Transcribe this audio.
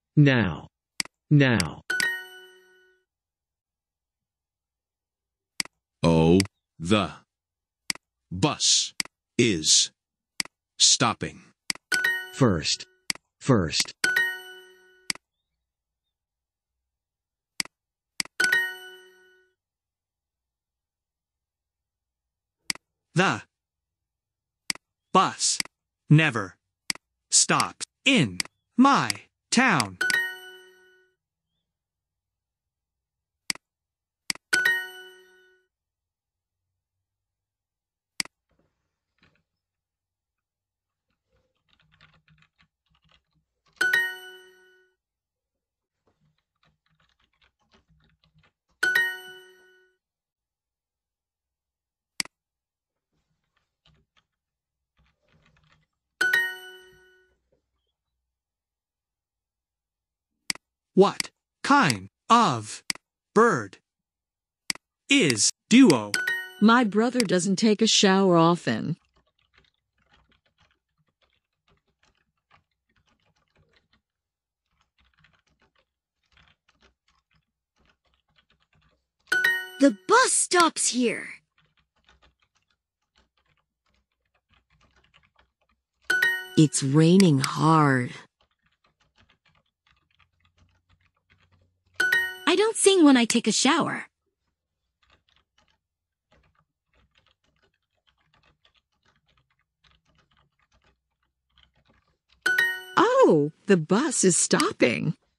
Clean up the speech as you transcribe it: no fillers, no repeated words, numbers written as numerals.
Now. Now. Oh, the bus is stopping. First. First. The bus never stops in my town. What kind of bird is Duo? My brother doesn't take a shower often. The bus stops here. It's raining hard. I don't sing when I take a shower. Oh, the bus is stopping.